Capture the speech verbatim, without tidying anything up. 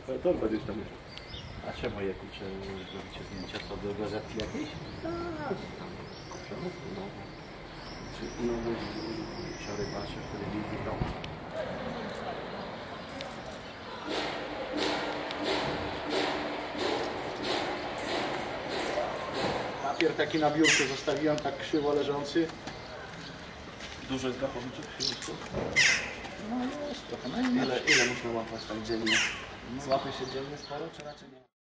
To będziesz tam już. A czemu je kurczę robicie zdjęcia? Co do gazetki jakiejś? Tak, tam. Przemysł, no. Czy nowy wczoraj patrzę w telewizji, to. Papier taki na biurku zostawiłem, tak krzywo leżący. Dużo jest gachowiczów w środowisku? No jest trochę, no i Ile, ile można łapać tak dziennie? Złapie się dziennie sporo, czy raczej nie?